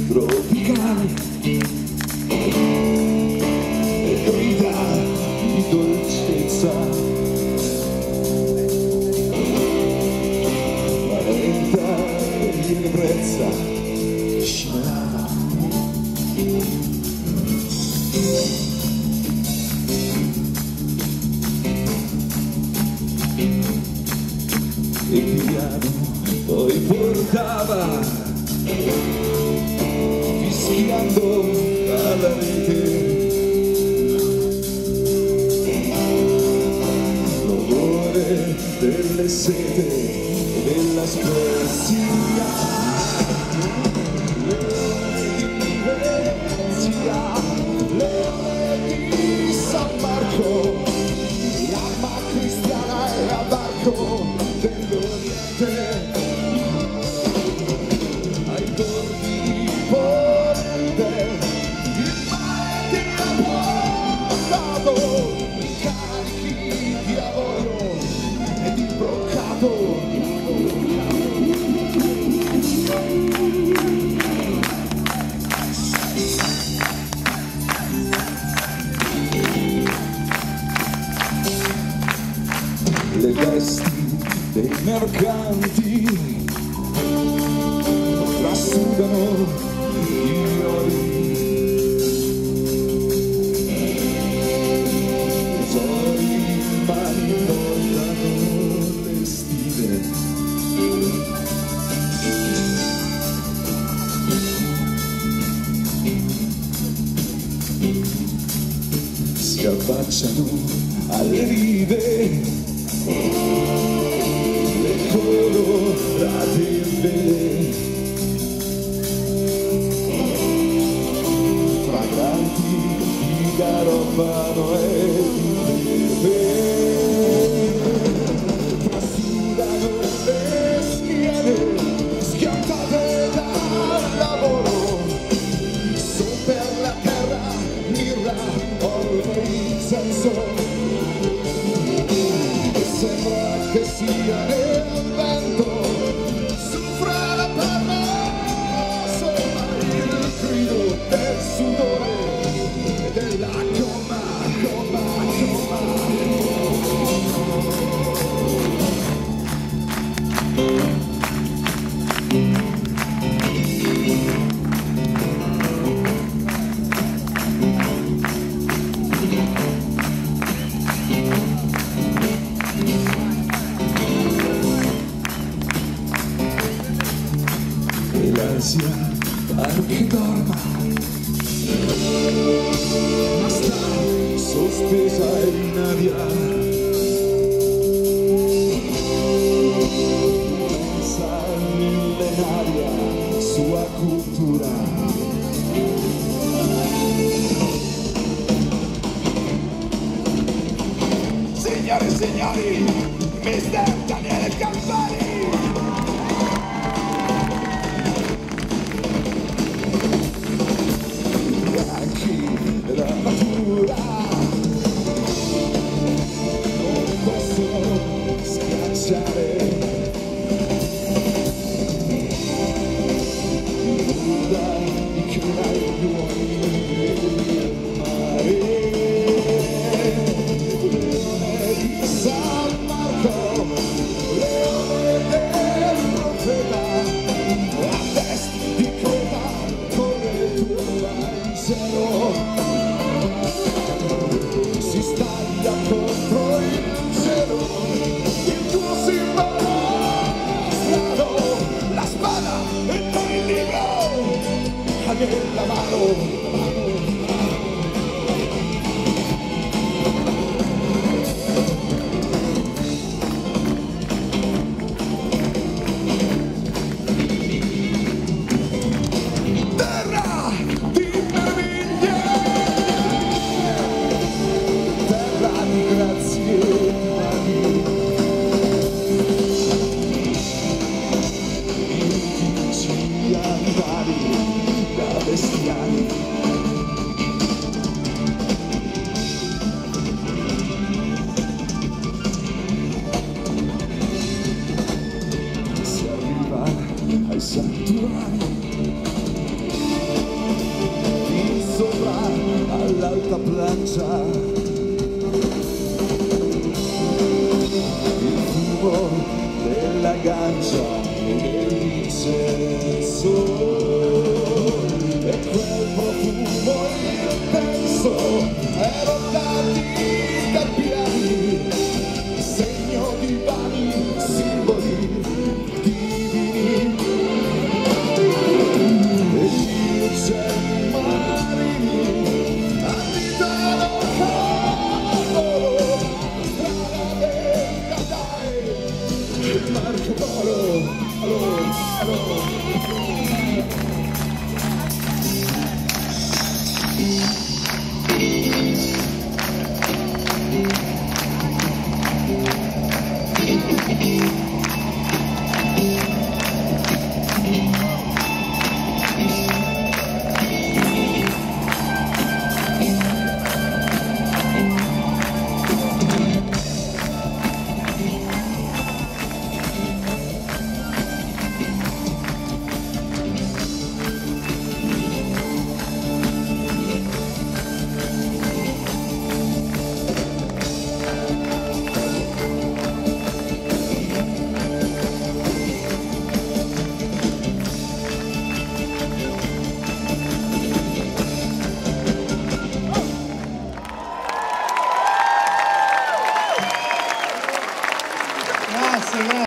tropicali e grida di dolcezza, ma lenta di ebbrezza scivolata. E piano poi portava fischiando alla rete l'odore delle sete e della spezia, leone di San Marco, l'arma cristiana e a barco dell'Oriente, ai bordi di Ponente, il mare ti ha portato i carichi di avorio e di broccato. Le vesti dei mercanti trasudano i oli, tesori in mani portano le stive, si affacciano alle rive le colorate vele, fragranti di garofano e di pepe, trasudano le schiene schiantate dal lavoro, su per la terra mirra oro e incenso. Sembra che sia nel vento, soffra la palma, sopra il grido del sudore e della gomma, gomma, gomma. L'ansia pare che dorma, ma sta sospesa in aria, pensa millenaria sua cultura. Signore e signori, Mister Daniele Campari! La natura non possono schiacciare nulla di creare gli uomini del mare. Leone di San Marco, leone del profeta, a testa di creta corre tu in cielo. Si staglia contro il cielo, il tuo simbolo strano, la spada e poi il libro, anche la mano. ai santuari all'alta plancia, il fumo della gancia e del